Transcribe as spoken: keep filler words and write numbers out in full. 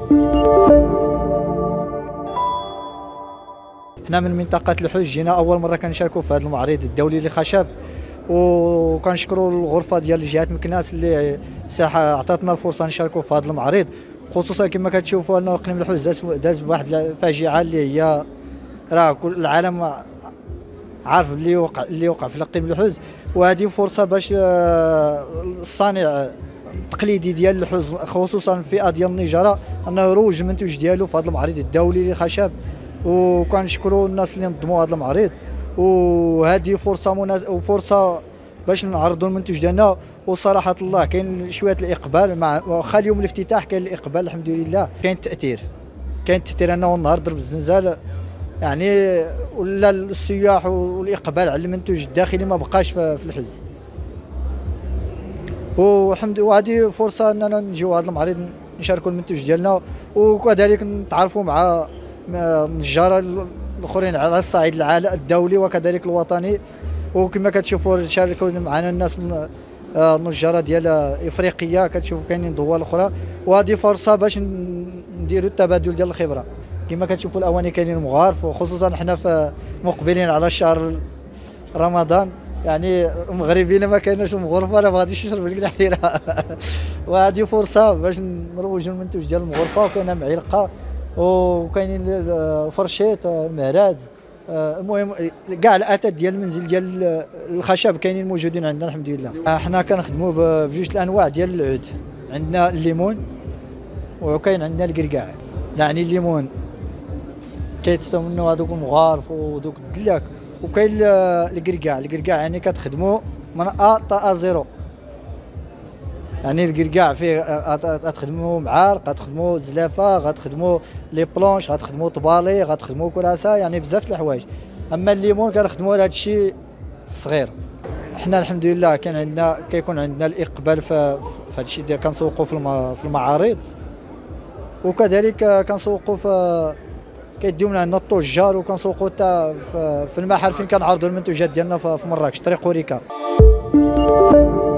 حنا من منطقة الحوج جينا أول مرة كنشاركوا في هذا المعرض الدولي للخشب، وكنشكروا الغرفة ديال جهة مكناس اللي ساحة عطاتنا الفرصة نشاركوا في هذا المعرض، خصوصا كما كتشوفوا أن اقليم الحوج داز داز بواحد الفاجعة اللي هي راه كل العالم عارف اللي وقع اللي وقع في اقليم الحوج، وهذه فرصة باش الصانع التقليدي ديال الحوج خصوصا الفئة ديال النجارة انه يروج المنتوج ديالو في هذا المعرض الدولي للخشب، وكنشكروا الناس اللي نظموا هذا المعرض، وهذه فرصه مناس... وفرصه باش نعرضوا المنتوج ديالنا. وصراحه الله كاين شويه الاقبال مع واخا اليوم الافتتاح كاين الاقبال الحمد لله، كاين التاثير كاين التاثير انه النهار ضرب الزنزال يعني ولا السياح والاقبال على المنتوج الداخلي ما بقاش في الحوج، والحمد وهذه فرصه اننا نجيو هذا المعرض نشاركوا المنتوج ديالنا، وكذلك نتعرفوا مع النجاره الاخرين على الصعيد الدولي وكذلك الوطني. وكما كتشوفوا شاركوا معنا الناس النجاره ديال افريقيا، كتشوفوا كاينين دول اخرى، وهذه فرصه باش نديروا التبادل ديال الخبره. كما كتشوفوا الاواني كاينين مغارف، وخصوصا حنا في مقبلين على شهر رمضان، يعني المغربيين ما كايناش مغرفه راه ما غاديش يشرب القناحيره وهذه فرصه باش نروجوا المنتوج ديال المغرفه، وكاينه معلقه وكاينين فرشيط المهراز، المهم كاع الاتات ديال المنزل ديال الخشب كاينين موجودين عندنا الحمد لله. حنا كنخدموا بجوج الانواع ديال العود، عندنا الليمون وكاين عندنا القرقاع. يعني الليمون كيتستوى منه هذوك المغارف ودوك الدلاك، وكاين القرقاع. القرقاع يعني كتخدموا من ا تا زيرو، يعني القرقاع فيه غتخدموا معالق، غتخدموا زلافه، غتخدموا لي بلونش، غتخدموا طبالي، غتخدموا كراسه، يعني بزاف د الحوايج. اما الليمون كنخدموا هذا الشيء الصغير. حنا الحمد لله كان عندنا كيكون عندنا الاقبال في هذا الشيء ديال كنسوقوا في في المعارض، وكذلك كنسوقوا في كيديو من عندنا التجار، وكنسوقوا حتى في المحل فين كنعرضوا المنتوجات ديالنا في مراكش طريق اوريكا.